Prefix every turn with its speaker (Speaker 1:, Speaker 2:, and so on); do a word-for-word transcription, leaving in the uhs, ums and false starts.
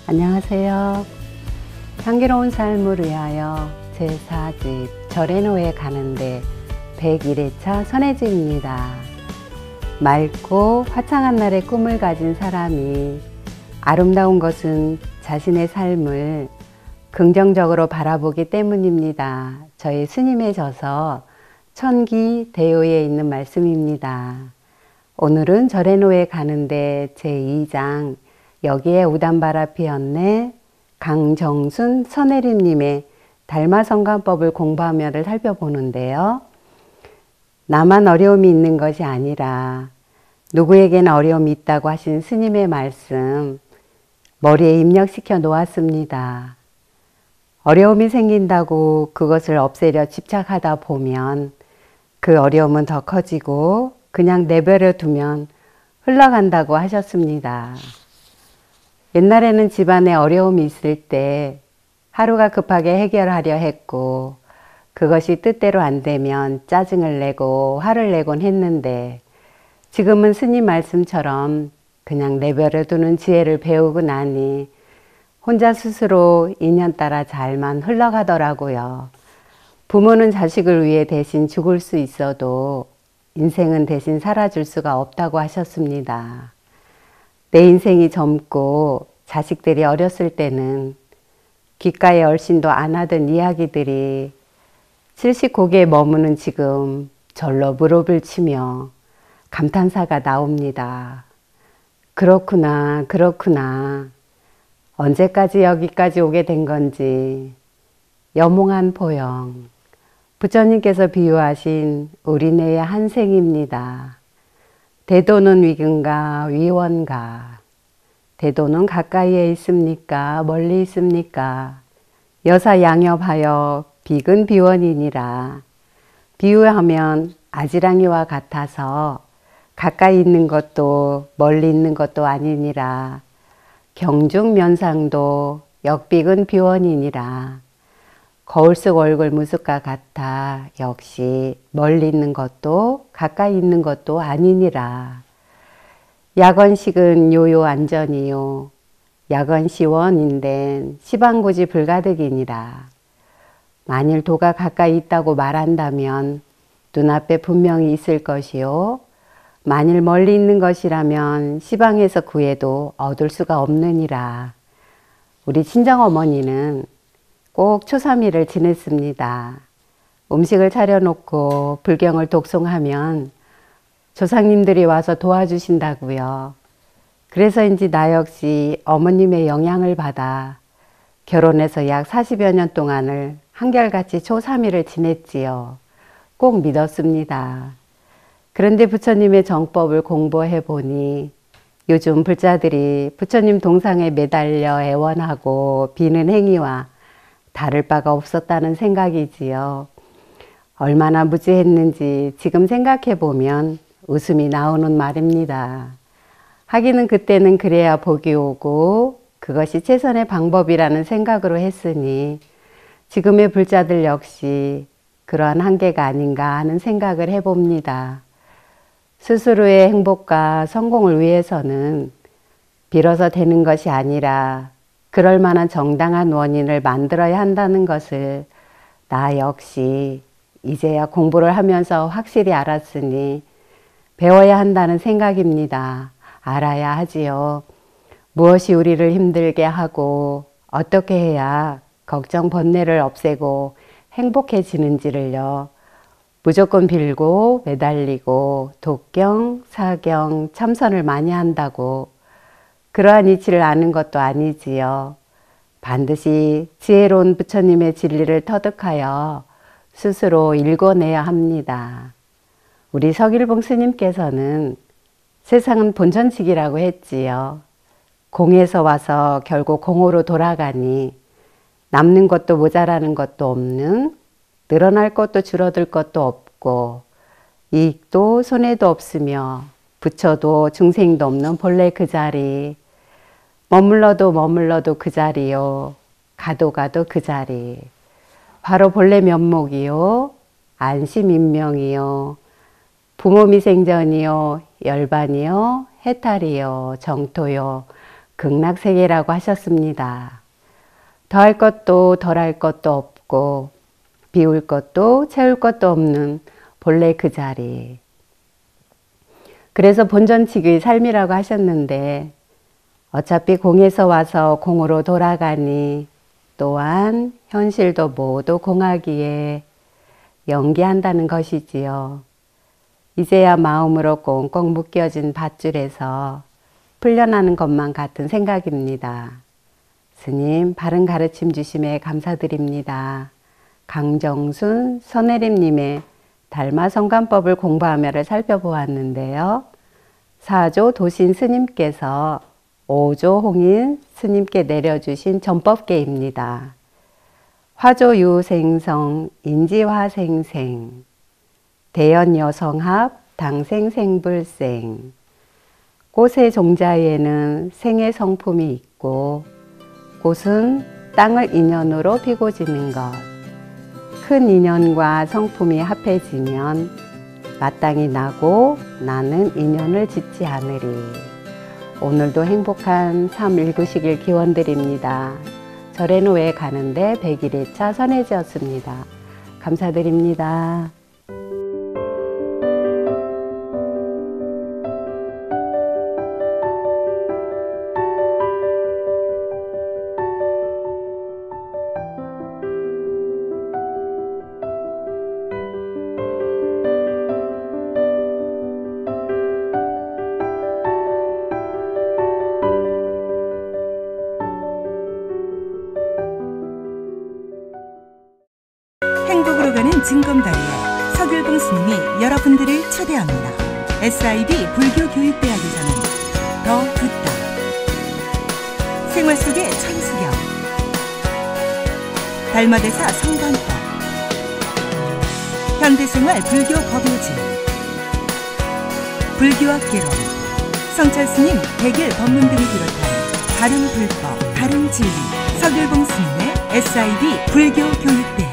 Speaker 1: 안녕하세요. 향기로운 삶을 위하여 제사 집 절에노에 가는데 백일 회차 선혜집입니다. 맑고 화창한 날의 꿈을 가진 사람이 아름다운 것은 자신의 삶을 긍정적으로 바라보기 때문입니다. 저희 스님의 저서 천기 대요에 있는 말씀입니다. 오늘은 절에노에 가는데 제이 장 여기에 우담바라 피었네 강정순 선혜림님의 달마성관법을 공부하며를 살펴보는데요. 나만 어려움이 있는 것이 아니라 누구에게나 어려움이 있다고 하신 스님의 말씀 머리에 입력시켜 놓았습니다. 어려움이 생긴다고 그것을 없애려 집착하다 보면 그 어려움은 더 커지고 그냥 내버려 두면 흘러간다고 하셨습니다. 옛날에는 집안에 어려움이 있을 때 하루가 급하게 해결하려 했고 그것이 뜻대로 안 되면 짜증을 내고 화를 내곤 했는데 지금은 스님 말씀처럼 그냥 내버려 두는 지혜를 배우고 나니 혼자 스스로 인연 따라 잘만 흘러가더라고요. 부모는 자식을 위해 대신 죽을 수 있어도 인생은 대신 살아줄 수가 없다고 하셨습니다. 내 인생이 젊고 자식들이 어렸을 때는 귓가에 얼씬도 안 하던 이야기들이 칠십 고개에 머무는 지금 절로 무릎을 치며 감탄사가 나옵니다. 그렇구나, 그렇구나. 언제까지 여기까지 오게 된 건지 여몽한 포영. 부처님께서 비유하신 우리네의 한 생입니다. 대도는 위근가 위원가. 대도는 가까이에 있습니까? 멀리 있습니까? 여사 양엽하여 비근 비원이니라. 비유하면 아지랑이와 같아서 가까이 있는 것도 멀리 있는 것도 아니니라. 경중면상도 역비근 비원이니라. 거울 속 얼굴 무숫과 같아 역시 멀리 있는 것도 가까이 있는 것도 아니니라. 야건식은 요요 안전이요. 야건시원인데 시방고지 불가득이니라. 만일 도가 가까이 있다고 말한다면 눈앞에 분명히 있을 것이요. 만일 멀리 있는 것이라면 시방에서 구해도 얻을 수가 없느니라. 우리 친정어머니는 꼭 초삼일을 지냈습니다. 음식을 차려놓고 불경을 독송하면 조상님들이 와서 도와주신다고요. 그래서인지 나 역시 어머님의 영향을 받아 결혼해서 약 사십여 년 동안을 한결같이 초삼일을 지냈지요. 꼭 믿었습니다. 그런데 부처님의 정법을 공부해 보니 요즘 불자들이 부처님 동상에 매달려 애원하고 비는 행위와 다를 바가 없었다는 생각이지요. 얼마나 무지했는지 지금 생각해 보면 웃음이 나오는 말입니다. 하기는 그때는 그래야 복이 오고 그것이 최선의 방법이라는 생각으로 했으니 지금의 불자들 역시 그러한 한계가 아닌가 하는 생각을 해봅니다. 스스로의 행복과 성공을 위해서는 빌어서 되는 것이 아니라 그럴 만한 정당한 원인을 만들어야 한다는 것을 나 역시 이제야 공부를 하면서 확실히 알았으니 배워야 한다는 생각입니다. 알아야 하지요. 무엇이 우리를 힘들게 하고 어떻게 해야 걱정 번뇌를 없애고 행복해지는지를요. 무조건 빌고 매달리고 독경, 사경, 참선을 많이 한다고 그러한 이치를 아는 것도 아니지요. 반드시 지혜로운 부처님의 진리를 터득하여 스스로 읽어내야 합니다. 우리 서길봉 스님께서는 세상은 본전치기라고 했지요. 공에서 와서 결국 공으로 돌아가니 남는 것도 모자라는 것도 없는, 늘어날 것도 줄어들 것도 없고 이익도 손해도 없으며 부처도 중생도 없는 본래 그 자리, 머물러도 머물러도 그 자리요, 가도 가도 그 자리, 바로 본래 면목이요, 안심인명이요, 부모미생전이요, 열반이요, 해탈이요, 정토요, 극락세계라고 하셨습니다. 더할 것도 덜할 것도 없고 비울 것도 채울 것도 없는 본래 그 자리. 그래서 본전치기의 삶이라고 하셨는데 어차피 공에서 와서 공으로 돌아가니 또한 현실도 모두 공하기에 연기한다는 것이지요. 이제야 마음으로 꽁꽁 묶여진 밧줄에서 풀려나는 것만 같은 생각입니다. 스님 바른 가르침 주심에 감사드립니다. 강정순 선혜림님의 달마성관법을 공부하며를 살펴보았는데요. 사조 도신 스님께서 오조 홍인 스님께 내려주신 전법계입니다. 화조유생성 인지화생생 대연여성합 당생생불생 꽃의 종자에는 생의 성품이 있고 꽃은 땅을 인연으로 피고 지는 것. 큰 인연과 성품이 합해지면 마땅히 나고 나는 인연을 짓지 않으리. 오늘도 행복한 삶 읽으시길 기원드립니다. 절에는 왜 가는데 백일 회 차 선해지었습니다. 감사드립니다.
Speaker 2: 행복으로 가는 징검다리에 서길봉 스님이 여러분들을 초대합니다. 에스아이비 불교교육대학에서는 더 듣다, 생활 속의 천수경, 달마대사 성관법, 현대생활 불교 법요지, 불교학 개론, 성철스님 백일 법문 등을 비롯한 다른 불법, 다른 진리, 서길봉 스님의 에스아이비 불교교육대